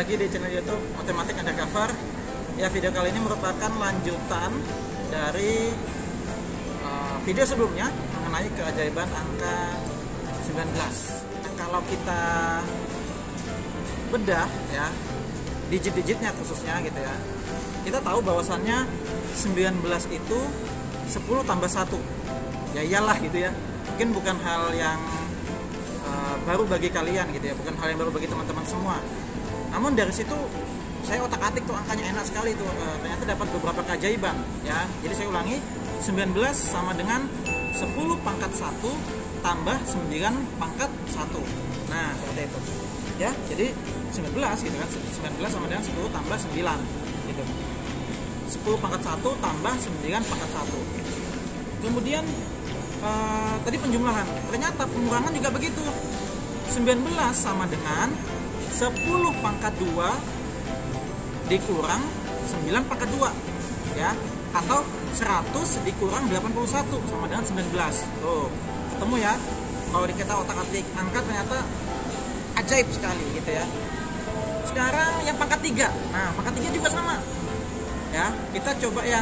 lagi di channel YouTube Matematik Undercover. Ya, video kali ini merupakan lanjutan dari video sebelumnya mengenai keajaiban angka 19. Nah, kalau kita bedah ya, digit-digitnya khususnya gitu ya, kita tahu bahwasannya 19 itu 10 tambah 1. Ya iyalah gitu ya. Mungkin bukan hal yang baru bagi kalian gitu ya, bukan hal yang baru bagi teman-teman semua. Namun dari situ saya otak-atik tuh angkanya enak sekali tuh, ternyata dapat beberapa keajaiban ya. Jadi saya ulangi, 19 sama dengan 10 pangkat 1 tambah 9 pangkat 1. Nah seperti itu ya, jadi 19 gitu kan, 19 sama dengan 10 tambah 9 gitu, 10 pangkat 1 tambah 9 pangkat 1. Kemudian tadi penjumlahan, ternyata pengurangan juga begitu. 19 sama dengan 10 pangkat 2 dikurang 9 pangkat 2 ya, atau 100 dikurang 81 sama dengan 19. Tuh, ketemu ya. Kalau kita otak-atik angka ternyata ajaib sekali gitu ya. Sekarang yang pangkat 3. Nah, pangkat 3 juga sama. Ya, kita coba yang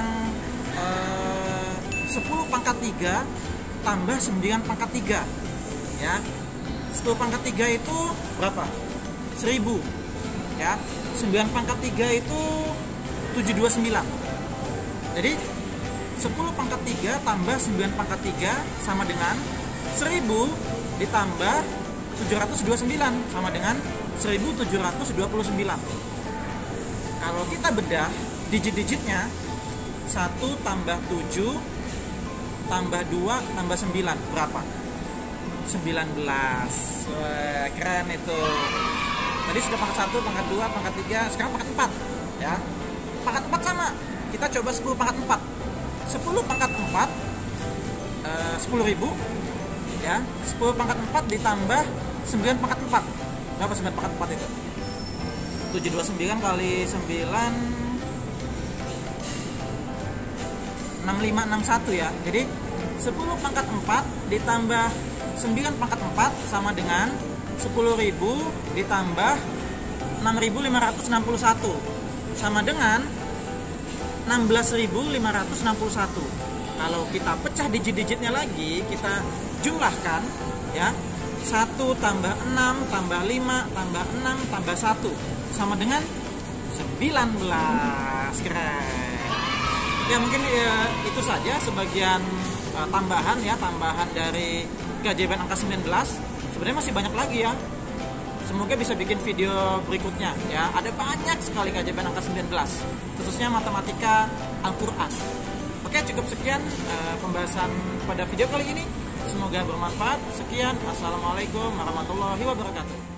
10 pangkat 3 tambah 9 pangkat 3 ya. 10 pangkat 3 itu berapa? 1000 ya. 9 pangkat 3 itu 729. Jadi 10 pangkat 3 tambah 9 pangkat 3 sama dengan 1000 ditambah 729 sama dengan 1729. Kalau kita bedah digit-digitnya, 1 tambah 7 tambah 2 tambah 9 berapa? 19. Wah, keren itu. Tadi sudah pangkat 1, pangkat 2, pangkat 3, sekarang pangkat 4 ya. Pangkat 4 sama. Kita coba 10 pangkat 4. 10 pangkat 4 10.000 ya. 10 pangkat 4 ditambah 9 pangkat 4. Berapa 9 pangkat 4 itu? 729 kali 9 6561 ya. Jadi 10 pangkat 4 ditambah 9 pangkat 4 sama dengan 10.000 ditambah 6.561 sama dengan 16.561. Kalau kita pecah digit-digitnya lagi, kita jumlahkan ya. 1 tambah 6 tambah 5 tambah 6 tambah 1 sama dengan 19. Keren. Ya, mungkin itu saja sebagian tambahan ya, tambahan dari keajaiban angka 19. Sebenarnya masih banyak lagi ya. Semoga bisa bikin video berikutnya ya. Ada banyak sekali keajaiban angka 19, khususnya matematika Al-Qur'an. Oke, cukup sekian pembahasan pada video kali ini. Semoga bermanfaat. Sekian, assalamualaikum warahmatullahi wabarakatuh.